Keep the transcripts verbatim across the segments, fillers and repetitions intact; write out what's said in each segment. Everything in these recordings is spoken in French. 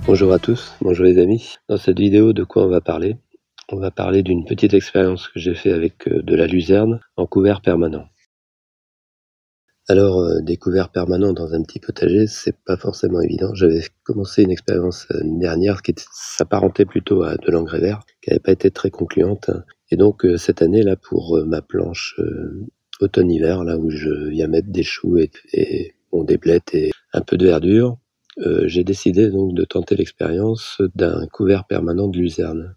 Bonjour à tous, bonjour les amis. Dans cette vidéo, de quoi on va parler? On va parler d'une petite expérience que j'ai fait avec de la luzerne en couvert permanent. Alors, euh, des couverts permanents dans un petit potager, c'est pas forcément évident. J'avais commencé une expérience l'année dernière qui s'apparentait plutôt à de l'engrais vert, qui n'avait pas été très concluante. Et donc, euh, cette année, là, pour euh, ma planche euh, automne-hiver, là où je viens mettre des choux et, et bon, des blettes et un peu de verdure, euh, j'ai décidé donc de tenter l'expérience d'un couvert permanent de luzerne.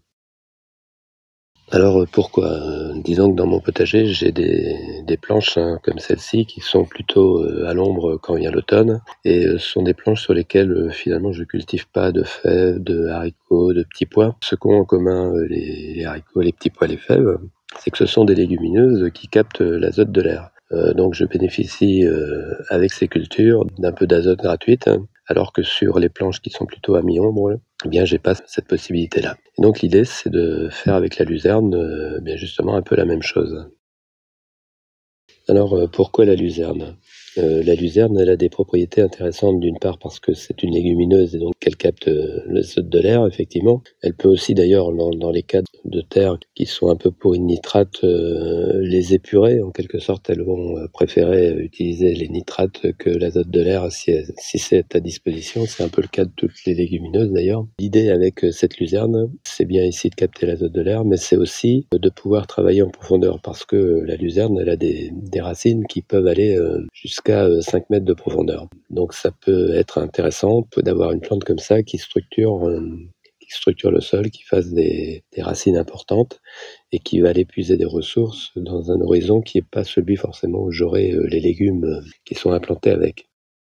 Alors pourquoi? Euh, disons que dans mon potager, j'ai des, des planches hein, comme celle-ci qui sont plutôt euh, à l'ombre quand vient l'automne, et euh, ce sont des planches sur lesquelles euh, finalement je cultive pas de fèves, de haricots, de petits pois. Ce qu'ont en commun euh, les, les haricots, les petits pois, les fèves, c'est que ce sont des légumineuses qui captent l'azote de l'air. Euh, donc je bénéficie euh, avec ces cultures d'un peu d'azote gratuite, hein, alors que sur les planches qui sont plutôt à mi-ombre, eh bien j'ai pas cette possibilité-là. Et donc l'idée c'est de faire avec la luzerne euh, bien justement un peu la même chose. Alors euh, pourquoi la luzerne? Euh, la luzerne, elle a des propriétés intéressantes, d'une part parce que c'est une légumineuse et donc qu'elle capte euh, l'azote de l'air, effectivement. Elle peut aussi d'ailleurs, dans, dans les cas de terre qui sont un peu pourris de nitrates, euh, les épurer. En quelque sorte, elles vont euh, préférer utiliser les nitrates que l'azote de l'air si, si c'est à disposition. C'est un peu le cas de toutes les légumineuses d'ailleurs. L'idée avec euh, cette luzerne, c'est bien ici de capter l'azote de l'air, mais c'est aussi de pouvoir travailler en profondeur parce que euh, la luzerne, elle a des, des racines qui peuvent aller euh, jusqu'à jusqu'à cinq mètres de profondeur. Donc ça peut être intéressant d'avoir une plante comme ça qui structure, euh, qui structure le sol, qui fasse des, des racines importantes et qui va aller puiser des ressources dans un horizon qui n'est pas celui forcément où j'aurai euh, les légumes euh, qui sont implantés avec.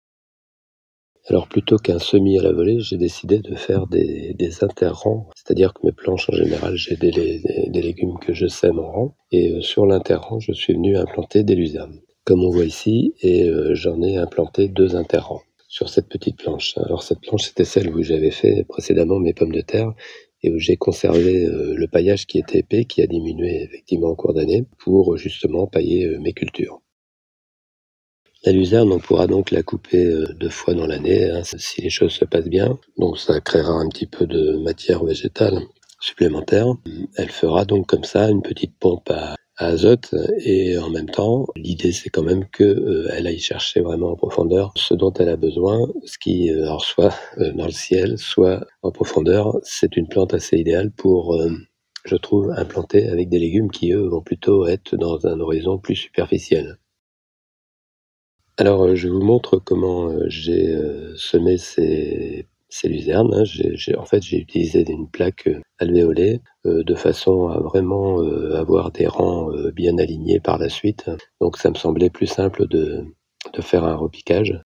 Alors plutôt qu'un semis à la volée, j'ai décidé de faire des, des interrangs, c'est-à-dire que mes planches en général, j'ai des, des, des légumes que je sème en rang, et euh, sur l'interrang, je suis venu implanter des luzernes, comme on voit ici, et euh, j'en ai implanté deux interrangs sur cette petite planche. Alors cette planche, c'était celle où j'avais fait précédemment mes pommes de terre, et où j'ai conservé euh, le paillage qui était épais, qui a diminué effectivement en cours d'année, pour justement pailler euh, mes cultures. La luzerne, on pourra donc la couper euh, deux fois dans l'année, hein, si les choses se passent bien. Donc ça créera un petit peu de matière végétale supplémentaire. Elle fera donc comme ça une petite pompe à, à azote, et en même temps, l'idée c'est quand même qu'elle euh, aille chercher vraiment en profondeur ce dont elle a besoin, ce qui, euh, alors soit euh, dans le ciel, soit en profondeur. C'est une plante assez idéale pour, euh, je trouve, implanter avec des légumes qui, eux, vont plutôt être dans un horizon plus superficiel. Alors, euh, je vous montre comment euh, j'ai euh, semé ces, ces luzernes. Hein. J'ai, j'ai, en fait, j'ai utilisé une plaque euh, alvéolée euh, de façon à vraiment euh, avoir des rangs euh, bien alignés par la suite. Donc, ça me semblait plus simple de, de faire un repiquage.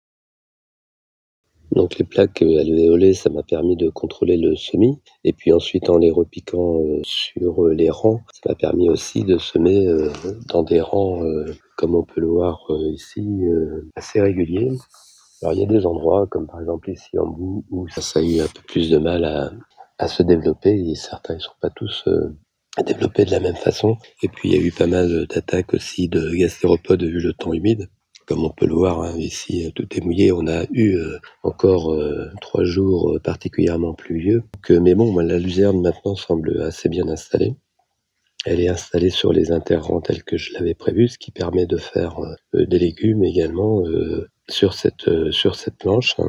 Donc les plaques euh, alvéolées, ça m'a permis de contrôler le semis. Et puis ensuite, en les repiquant euh, sur euh, les rangs, ça m'a permis aussi de semer euh, dans des rangs, euh, comme on peut le voir euh, ici, euh, assez réguliers. Alors il y a des endroits, comme par exemple ici en bout, où ça, ça a eu un peu plus de mal à, à se développer. Et certains ne sont pas tous euh, développés de la même façon. Et puis il y a eu pas mal d'attaques aussi de gastéropodes vu le temps humide. Comme on peut le voir, hein, ici tout est mouillé. On a eu euh, encore euh, trois jours euh, particulièrement pluvieux. Donc, euh, mais bon, la luzerne maintenant semble assez bien installée. Elle est installée sur les interrangs tels que je l'avais prévu, ce qui permet de faire euh, des légumes également euh, sur cette, euh, sur cette planche.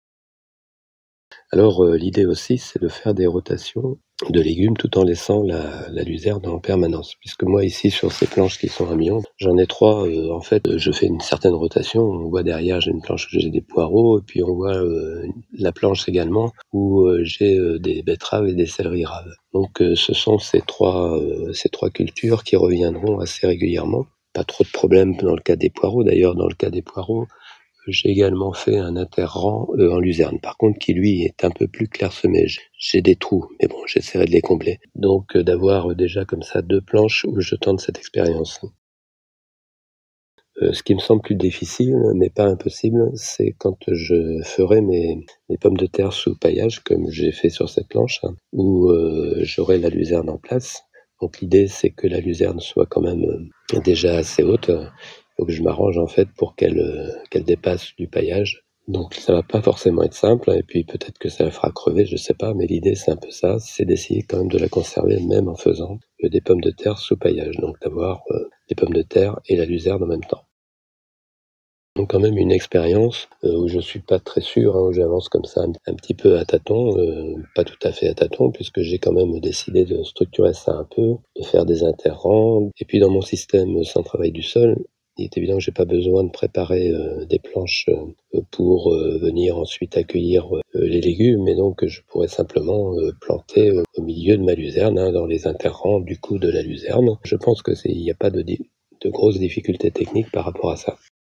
Alors euh, l'idée aussi, c'est de faire des rotations de légumes tout en laissant la, la luzerne en permanence. Puisque moi ici, sur ces planches qui sont à mi-ombre, j'en ai trois. Euh, en fait, je fais une certaine rotation. On voit derrière, j'ai une planche où j'ai des poireaux, et puis on voit euh, la planche également où euh, j'ai euh, des betteraves et des céleris raves. Donc euh, ce sont ces trois, euh, ces trois cultures qui reviendront assez régulièrement. Pas trop de problèmes dans le cas des poireaux. D'ailleurs, dans le cas des poireaux, j'ai également fait un interrang euh, en luzerne, par contre, qui lui est un peu plus clairsemé. J'ai des trous, mais bon, j'essaierai de les combler. Donc euh, d'avoir euh, déjà comme ça deux planches où je tente cette expérience. Euh, ce qui me semble plus difficile, mais pas impossible, c'est quand je ferai mes, mes pommes de terre sous paillage, comme j'ai fait sur cette planche, hein, où euh, j'aurai la luzerne en place. Donc l'idée, c'est que la luzerne soit quand même euh, déjà assez haute. Il faut que je m'arrange en fait pour qu'elle euh, qu'elle dépasse du paillage. Donc ça va pas forcément être simple, et puis peut-être que ça la fera crever, je sais pas, mais l'idée c'est un peu ça, c'est d'essayer quand même de la conserver même en faisant euh, des pommes de terre sous paillage, donc d'avoir euh, des pommes de terre et la luzerne en même temps. Donc quand même une expérience euh, où je suis pas très sûr, hein, où j'avance comme ça un, un petit peu à tâtons, euh, pas tout à fait à tâtons, puisque j'ai quand même décidé de structurer ça un peu, de faire des interrangs. Et puis dans mon système sans travail du sol, il est évident que j'ai pas besoin de préparer euh, des planches euh, pour euh, venir ensuite accueillir euh, les légumes, et donc je pourrais simplement euh, planter euh, au milieu de ma luzerne, hein, dans les interrangs du coup de la luzerne. Je pense que c'est, il n'y a pas de, di- de grosses difficultés techniques par rapport à ça.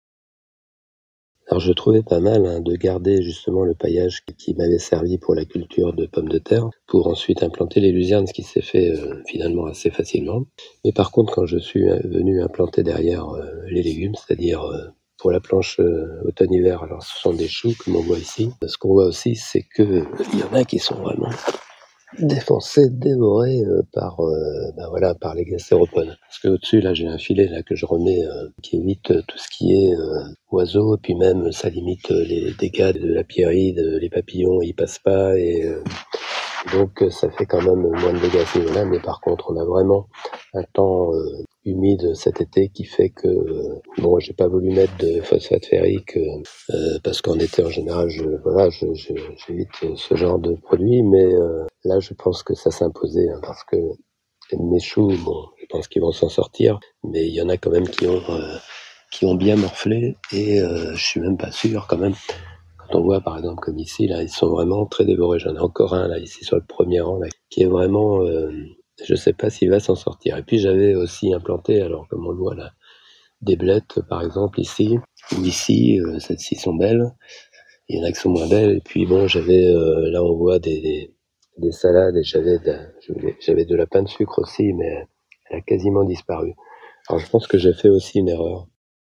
Alors je trouvais pas mal, hein, de garder justement le paillage qui, qui m'avait servi pour la culture de pommes de terre, pour ensuite implanter les luzernes, ce qui s'est fait euh, finalement assez facilement. Mais par contre, quand je suis euh, venu implanter derrière euh, les légumes, c'est-à-dire euh, pour la planche euh, automne-hiver, alors ce sont des choux comme on voit ici. Ce qu'on voit aussi, c'est que euh, il y en a qui sont vraiment défoncé, dévoré euh, par, euh, ben voilà, par les gastéropodes. Parce que au-dessus, là, j'ai un filet là que je remets euh, qui évite euh, tout ce qui est euh, oiseaux, et puis même ça limite euh, les dégâts de la pierride, les papillons, ils passent pas, et euh, donc ça fait quand même moins de dégâts à ce niveau-là. Mais par contre, on a vraiment un temps euh, humide cet été qui fait que euh, bon, j'ai pas voulu mettre de phosphate ferrique euh, euh, parce qu'en été en général, je voilà, je, je, j'évite ce genre de produit, mais euh, là, je pense que ça s'imposait, hein, parce que mes choux, bon, je pense qu'ils vont s'en sortir, mais il y en a quand même qui ont euh, qui ont bien morflé, et euh, je suis même pas sûr quand même. Quand on voit par exemple comme ici, là, ils sont vraiment très dévorés. J'en ai encore un là ici sur le premier rang là, qui est vraiment, euh, je sais pas s'il va s'en sortir. Et puis j'avais aussi implanté, alors comme on le voit là, des blettes par exemple ici ou ici, euh, celles-ci sont belles. Il y en a qui sont moins belles. Et puis bon, j'avais euh, là on voit des, des, des salades, et j'avais de, j'avais de la pain de sucre aussi, mais elle a quasiment disparu. Alors je pense que j'ai fait aussi une erreur.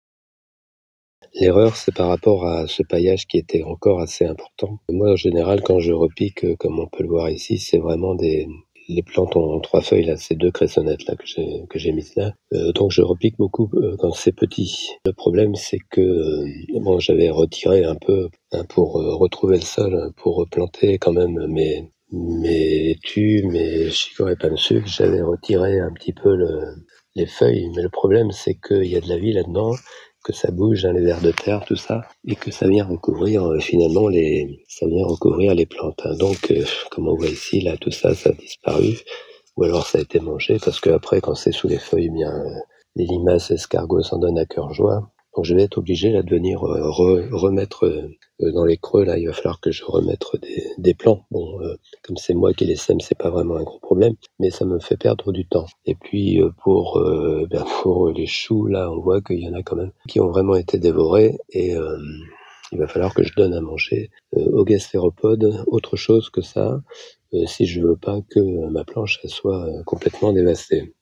L'erreur, c'est par rapport à ce paillage qui était encore assez important. Moi, en général, quand je repique, euh, comme on peut le voir ici, c'est vraiment des... Les plantes ont trois feuilles, là, ces deux cressonnettes là que j'ai que j'ai mises là. Euh, donc je repique beaucoup euh, quand c'est petit. Le problème, c'est que euh, bon, j'avais retiré un peu, hein, pour euh, retrouver le sol, hein, pour replanter quand même mes mes laitues, mes chicorées pain de sucre. J'avais retiré un petit peu le, les feuilles, mais le problème, c'est qu'il y a de la vie là-dedans, que ça bouge, hein, les vers de terre, tout ça, et que ça vient recouvrir euh, finalement les, ça vient recouvrir les plantes. Hein. Donc, euh, comme on voit ici, là, tout ça, ça a disparu, ou alors ça a été mangé, parce que après, quand c'est sous les feuilles, eh bien, euh, les limaces, escargots s'en donnent à cœur joie. Donc, je vais être obligé là de venir euh, re, remettre euh, dans les creux. Là, il va falloir que je remette des, des plants. Bon, euh, comme c'est moi qui les sème, c'est pas vraiment un gros problème, mais ça me fait perdre du temps. Et puis euh, pour euh, ben pour les choux, là, on voit qu'il y en a quand même qui ont vraiment été dévorés, et euh, il va falloir que je donne à manger euh, aux gastéropodes autre chose que ça, euh, si je veux pas que ma planche elle soit euh, complètement dévastée.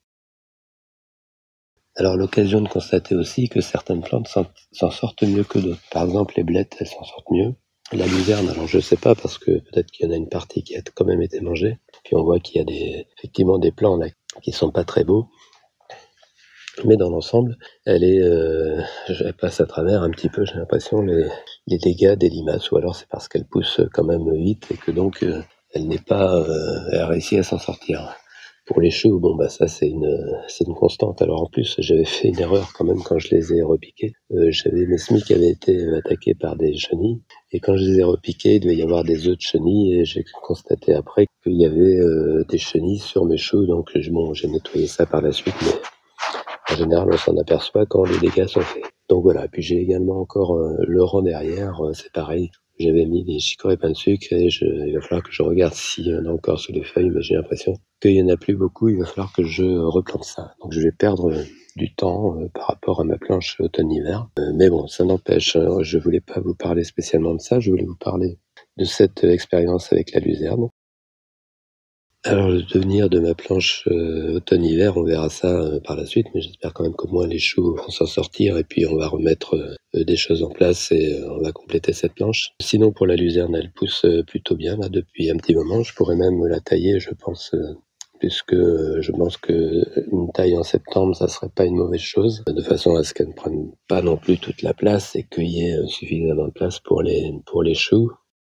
Alors l'occasion de constater aussi que certaines plantes s'en, s'en sortent mieux que d'autres. Par exemple, les blettes, elles s'en sortent mieux. La luzerne, alors je sais pas, parce que peut-être qu'il y en a une partie qui a quand même été mangée. Puis on voit qu'il y a des, effectivement des plants là qui sont pas très beaux. Mais dans l'ensemble, elle est, euh, je passe à travers un petit peu, j'ai l'impression, les, les dégâts des limaces, ou alors c'est parce qu'elle pousse quand même vite et que donc euh, elle n'est pas, euh, elle a réussi à s'en sortir. Pour les choux, bon bah ça c'est une, c'est une constante. Alors en plus, j'avais fait une erreur quand même quand je les ai repiqués. Euh, j'avais mes semis qui avaient été attaqués par des chenilles, et quand je les ai repiqués, il devait y avoir des œufs de chenilles, et j'ai constaté après qu'il y avait euh, des chenilles sur mes choux. Donc bon, j'ai nettoyé ça par la suite, mais en général, on s'en aperçoit quand les dégâts sont faits. Donc voilà, puis j'ai également encore euh, le rang derrière, euh, c'est pareil. J'avais mis des chicorées pain de sucre, et je, il va falloir que je regarde s'il y en a encore sur les feuilles, mais j'ai l'impression qu'il n'y en a plus beaucoup. Il va falloir que je replante ça. Donc je vais perdre euh, du temps euh, par rapport à ma planche automne-hiver. Euh, mais bon, ça n'empêche, euh, je voulais pas vous parler spécialement de ça, je voulais vous parler de cette euh, expérience avec la luzerne. Alors le devenir de ma planche euh, automne-hiver, on verra ça euh, par la suite, mais j'espère quand même qu'au moins les choux vont s'en sortir, et puis on va remettre euh, des choses en place, et euh, on va compléter cette planche. Sinon pour la luzerne, elle pousse euh, plutôt bien là depuis un petit moment. Je pourrais même la tailler, je pense, euh, puisque je pense qu'une taille en septembre, ça serait pas une mauvaise chose, de façon à ce qu'elle ne prenne pas non plus toute la place et qu'il y ait suffisamment de place pour les, pour les choux.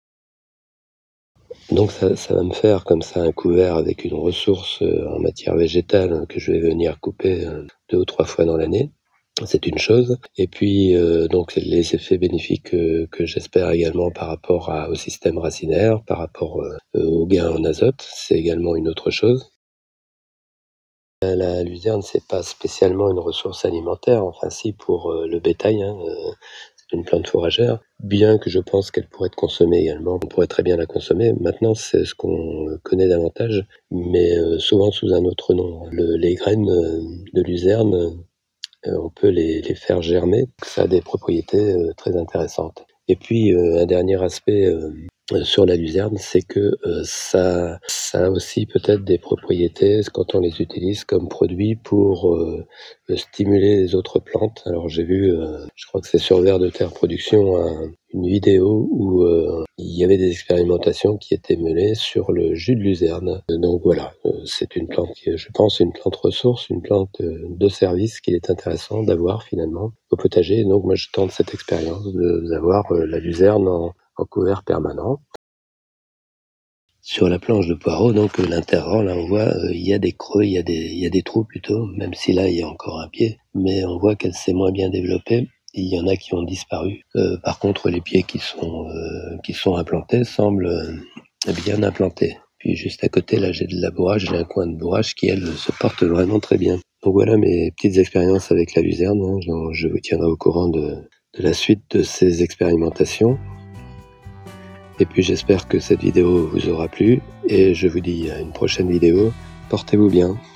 Donc ça, ça va me faire comme ça un couvert avec une ressource en matière végétale que je vais venir couper deux ou trois fois dans l'année. C'est une chose. Et puis euh, donc les effets bénéfiques que, que j'espère également par rapport à, au système racinaire, par rapport euh, au gain en azote, c'est également une autre chose. La luzerne, c'est pas spécialement une ressource alimentaire, enfin si pour euh, le bétail, hein, euh, c'est une plante fourragère, bien que je pense qu'elle pourrait être consommée également, on pourrait très bien la consommer. Maintenant, c'est ce qu'on connaît davantage, mais euh, souvent sous un autre nom. Le, les graines euh, de luzerne, euh, on peut les, les faire germer, ça a des propriétés euh, très intéressantes. Et puis euh, un dernier aspect euh, sur la luzerne, c'est que euh, ça, ça a aussi peut-être des propriétés quand on les utilise comme produit pour euh, stimuler les autres plantes. Alors j'ai vu, euh, je crois que c'est sur Vers de Terre Production, un, une vidéo où euh, il y avait des expérimentations qui étaient menées sur le jus de luzerne. Donc voilà, euh, c'est une plante qui, je pense, une plante ressource, une plante euh, de service qu'il est intéressant d'avoir finalement au potager. Donc moi je tente cette expérience d'avoir euh, la luzerne en en couvert permanent. Sur la planche de poireaux, donc l'interrang, là on voit euh, il y a des creux, il y a des, il y a des trous plutôt, même si là il y a encore un pied, mais on voit qu'elle s'est moins bien développée. Il y en a qui ont disparu. Euh, par contre, les pieds qui sont euh, qui sont implantés semblent euh, bien implantés. Puis juste à côté, là j'ai de la bourrage, j'ai un coin de bourrage qui elle se porte vraiment très bien. Donc voilà mes petites expériences avec la luzerne. Hein. Je vous tiendrai au courant de, de la suite de ces expérimentations. Et puis j'espère que cette vidéo vous aura plu et je vous dis à une prochaine vidéo. Portez-vous bien.